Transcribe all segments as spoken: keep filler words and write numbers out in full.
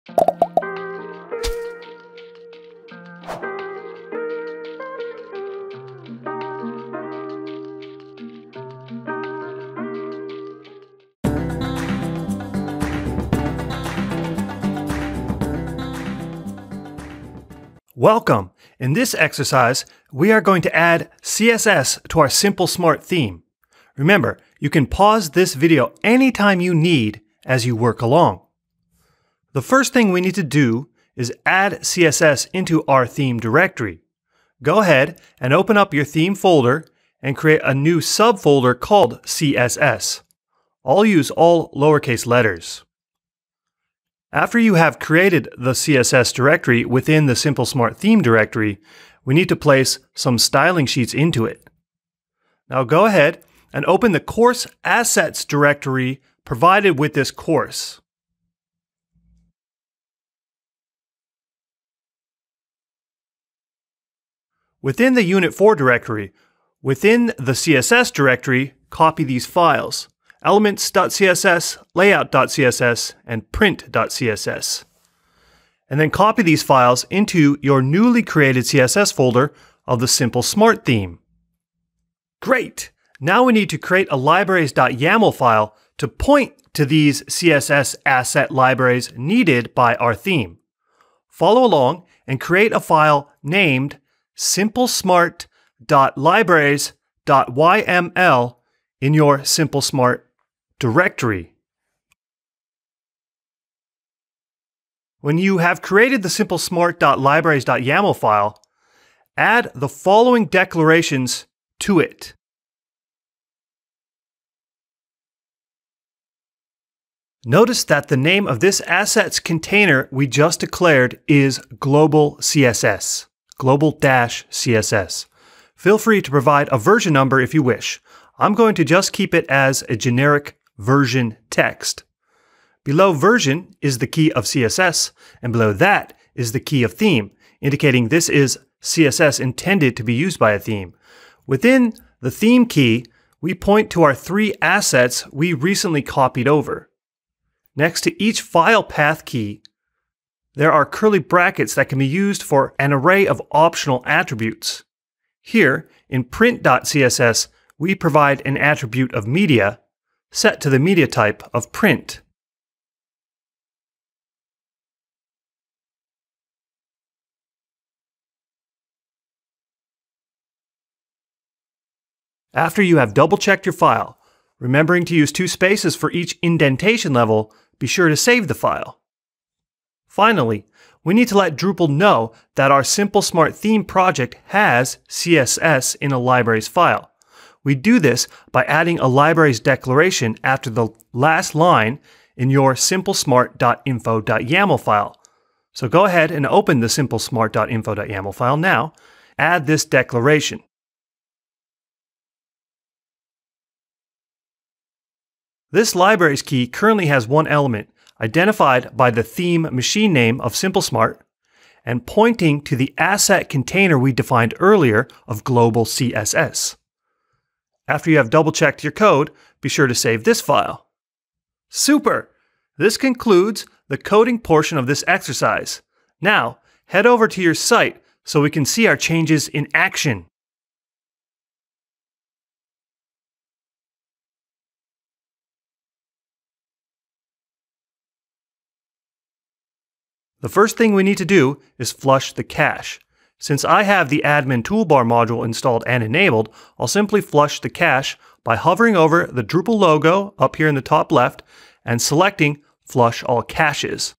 Welcome! In this exercise, we are going to add C S S to our Simplesmart theme. Remember, you can pause this video anytime you need as you work along. The first thing we need to do is add C S S into our theme directory. Go ahead and open up your theme folder and create a new subfolder called C S S. I'll use all lowercase letters. After you have created the C S S directory within the Simplesmart theme directory, we need to place some styling sheets into it. Now go ahead and open the course assets directory provided with this course. Within the Unit four directory, within the C S S directory, copy these files: elements dot C S S, layout dot C S S, and print dot C S S. And then copy these files into your newly created C S S folder of the Simplesmart theme. Great! Now we need to create a libraries dot yaml file to point to these C S S asset libraries needed by our theme. Follow along and create a file named simplesmart dot libraries dot Y M L in your Simplesmart directory. When you have created the simplesmart dot libraries dot yaml file, add the following declarations to it. Notice that the name of this assets container we just declared is global C S S, global-C S S. Feel free to provide a version number if you wish. I'm going to just keep it as a generic version text. Below version is the key of C S S, and below that is the key of theme, indicating this is C S S intended to be used by a theme. Within the theme key, we point to our three assets we recently copied over. Next to each file path key, there are curly brackets that can be used for an array of optional attributes. Here, in print dot C S S, we provide an attribute of media set to the media type of print. After you have double-checked your file, remembering to use two spaces for each indentation level, be sure to save the file. Finally, we need to let Drupal know that our Simplesmart theme project has C S S in a libraries file. We do this by adding a libraries declaration after the last line in your simplesmart dot info dot yaml file. So go ahead and open the simplesmart dot info dot yaml file now. Add this declaration. This libraries key currently has one element, identified by the theme machine name of Simplesmart, and pointing to the asset container we defined earlier of global C S S. After you have double-checked your code, be sure to save this file. Super! This concludes the coding portion of this exercise. Now, head over to your site so we can see our changes in action. The first thing we need to do is flush the cache. Since I have the admin toolbar module installed and enabled, I'll simply flush the cache by hovering over the Drupal logo up here in the top left and selecting Flush All Caches.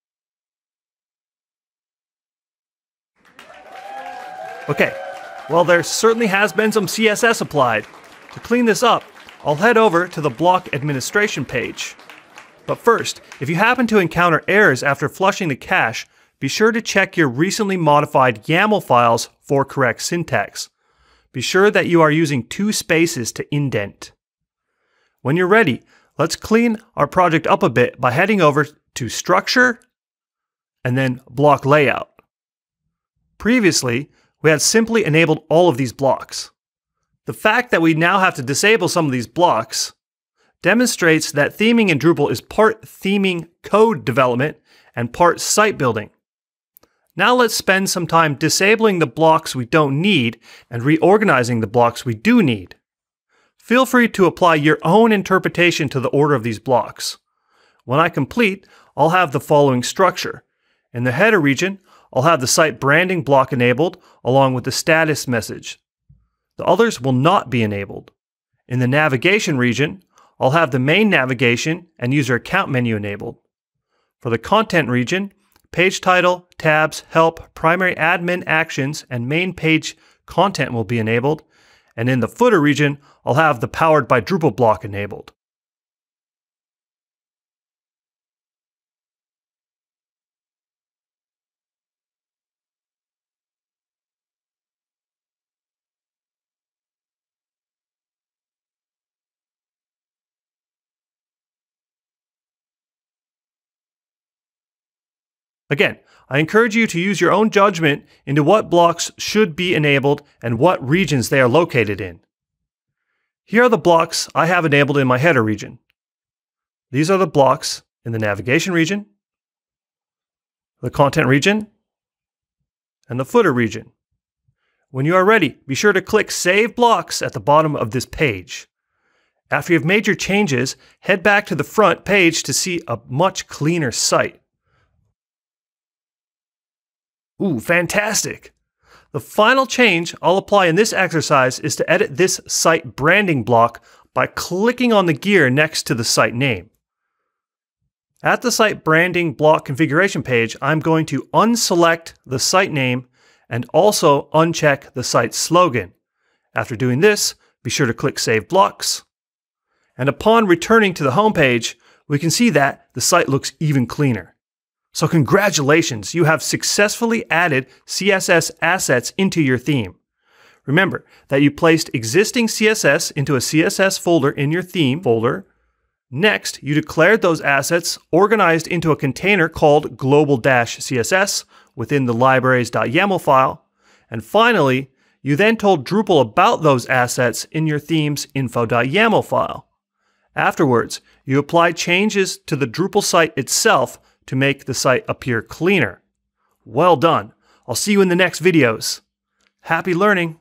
Okay, well there certainly has been some C S S applied. To clean this up, I'll head over to the block administration page. But first, if you happen to encounter errors after flushing the cache, be sure to check your recently modified YAML files for correct syntax. Be sure that you are using two spaces to indent. When you're ready, let's clean our project up a bit by heading over to Structure and then Block Layout. Previously, we had simply enabled all of these blocks. The fact that we now have to disable some of these blocks demonstrates that theming in Drupal is part theming code development and part site building. Now let's spend some time disabling the blocks we don't need and reorganizing the blocks we do need. Feel free to apply your own interpretation to the order of these blocks. When I complete, I'll have the following structure. In the header region, I'll have the site branding block enabled along with the status message. The others will not be enabled. In the navigation region, I'll have the main navigation and user account menu enabled. For the content region, page title, tabs, help, primary admin actions, and main page content will be enabled. And in the footer region, I'll have the powered by Drupal block enabled. Again, I encourage you to use your own judgment into what blocks should be enabled and what regions they are located in. Here are the blocks I have enabled in my header region. These are the blocks in the navigation region, the content region, and the footer region. When you are ready, be sure to click Save Blocks at the bottom of this page. After you've made your changes, head back to the front page to see a much cleaner site. Ooh, fantastic! The final change I'll apply in this exercise is to edit this site branding block by clicking on the gear next to the site name. At the site branding block configuration page, I'm going to unselect the site name and also uncheck the site slogan. After doing this, be sure to click Save Blocks. And upon returning to the home page, we can see that the site looks even cleaner. So congratulations, you have successfully added C S S assets into your theme. Remember that you placed existing C S S into a C S S folder in your theme folder. Next, you declared those assets organized into a container called global-C S S within the libraries.yaml file. And finally, you then told Drupal about those assets in your theme's info.yaml file. Afterwards, you applied changes to the Drupal site itself to make the site appear cleaner. Well done. I'll see you in the next videos. Happy learning.